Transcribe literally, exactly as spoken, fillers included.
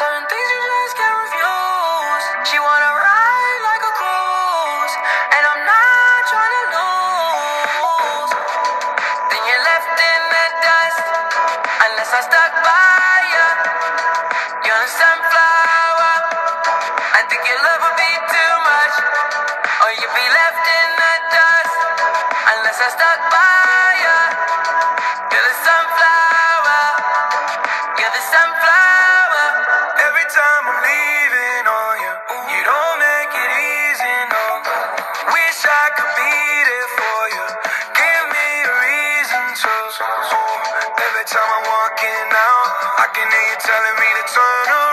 Certain things you just can't refuse. She wanna ride like a cruise, and I'm not trying to lose. Then you're left in the dust, unless I stuck by you. You're a sunflower. I think your love would be too much, or you'd be left in the dust, unless I stuck by you. You're the sunflower. You're the sunflower. Every time I'm leaving on you, you don't make it easy, no. Wish I could be there for you. Give me a reason to. Oh, every time I'm walking out, I can hear you telling me to turn around.